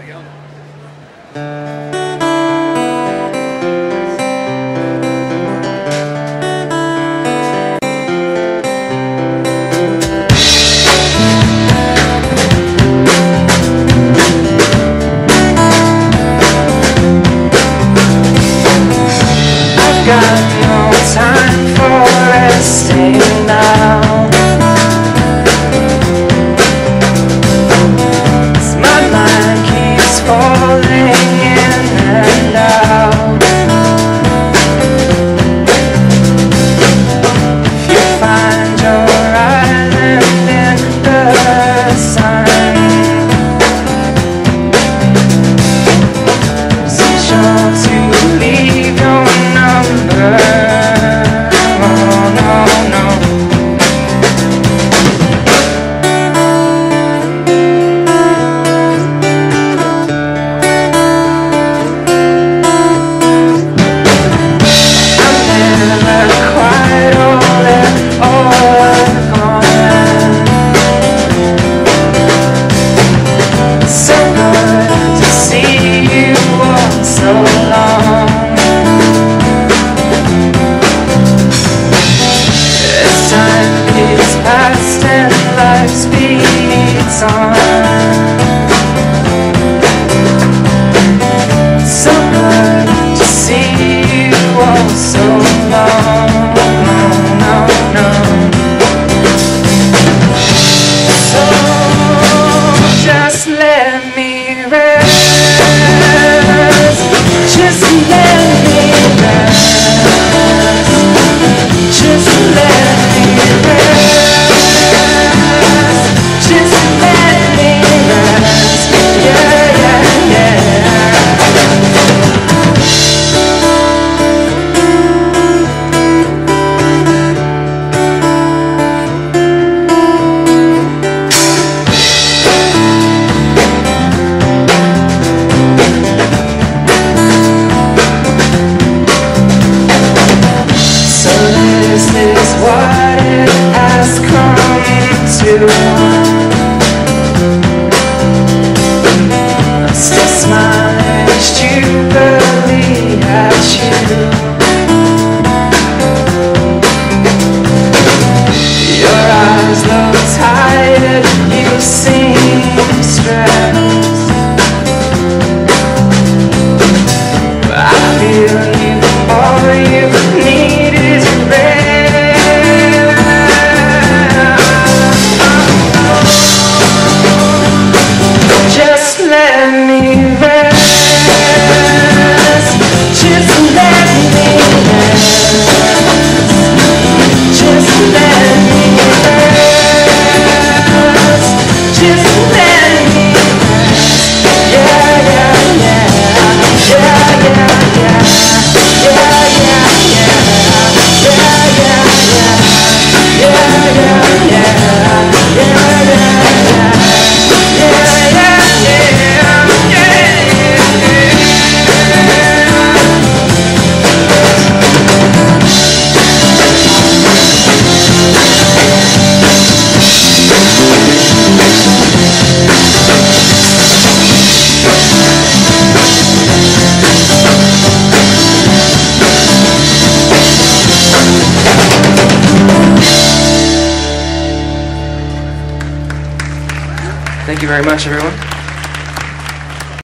Got no time for resting now. 'Cause my mind keeps falling in and out. If you find your island in the sun, be sure to leave your number. Past and life speeds on. So good to see you all so long. So just let me rest. Just let me rest. Just let me rest. This is what it has come to. I'm still smiling stupidly at you. Your eyes look tired, you seem stressed. I feel you, all you need is rest. Just let me rest. Just let me rest. Just let me rest. Just let me rest. Yeah, yeah, yeah. Yeah, yeah, yeah. Yeah, yeah, yeah. Yeah, yeah, yeah. Yeah, yeah, yeah. Yeah, yeah, yeah. Thank you very much, everyone.